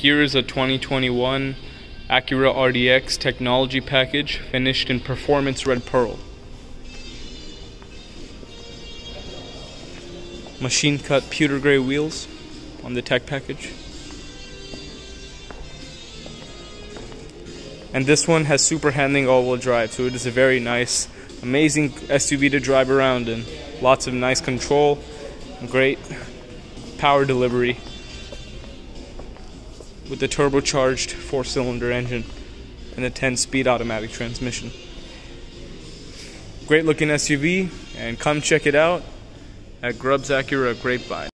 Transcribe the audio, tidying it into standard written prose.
here is a 2021 Acura RDX technology package finished in performance red pearl. Machine cut pewter gray wheels on the tech package. And this one has super handling all-wheel drive, so it is a very nice, amazing SUV to drive around in. Lots of nice control, great power delivery with the turbocharged 4-cylinder engine and a 10-speed automatic transmission. Great looking SUV, and come check it out at Grubbs Acura of Grapevine.